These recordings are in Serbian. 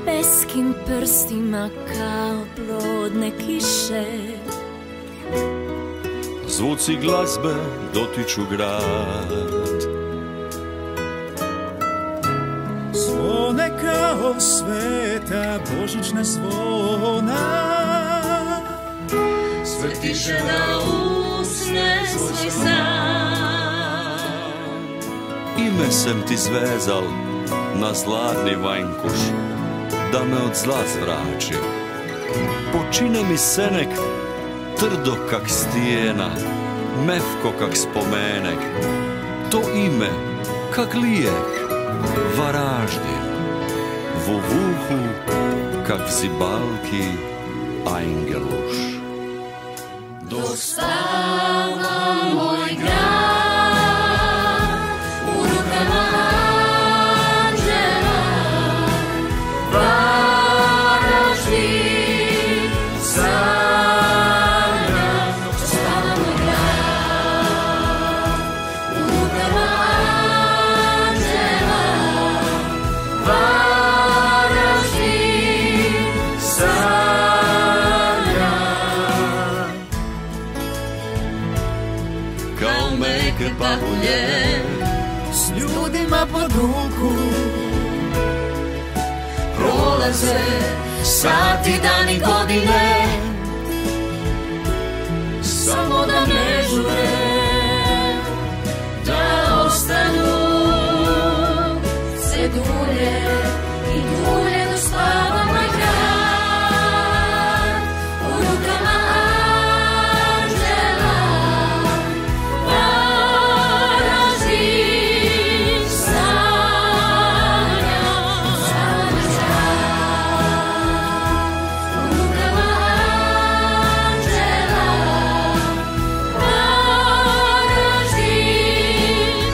nebeskim prstima kao plodne kiše. Zvuci glazbe dotiču grad, zvone kao sveta božićna zvona. Svetiše da usne svoj san. Ime sam ti zvezal na zlatni vajnkuš, da me od zla zvrači. Počine mi senek trdo kak stijena, mefko kak spomenek. To ime kak lijek, Varaždin, vuvuhu kak zibalki Angeluš. Dok spava moj grad u rukama anđela, Varaždin sanja. Dok spava moj grad u rukama anđela, Varaždin sanja. Kao meke pahulje S ljudima pod ruku prolaze sati, dani, godine, samo da ne žure, da ostanu sve dulje i dulje do spava moj grad u rukama anđela, Varaždin sanja. Spava moj grad u rukama anđela, Varaždin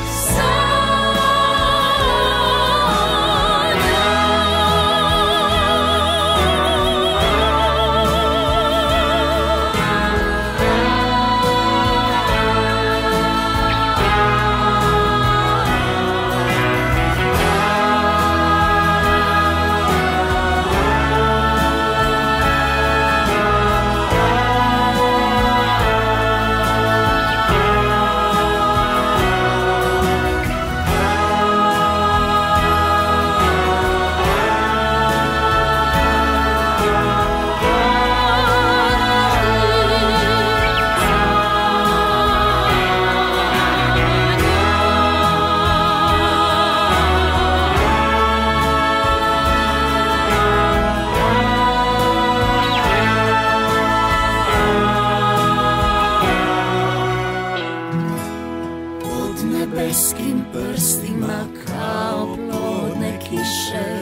nebeskim prstima kao plodne kiše.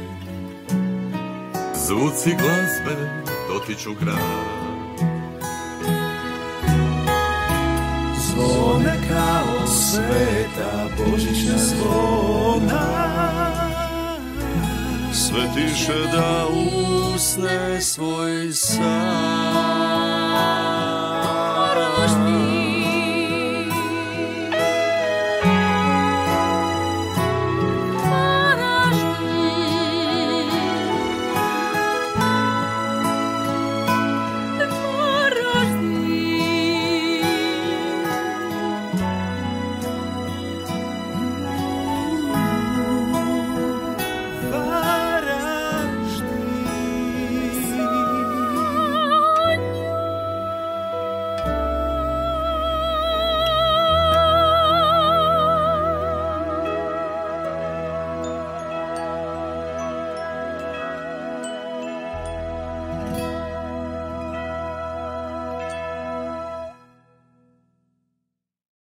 Zvuci glazbe dotiču grad, zvone kao sveta božićna zvona. svetiše da usne svoj san.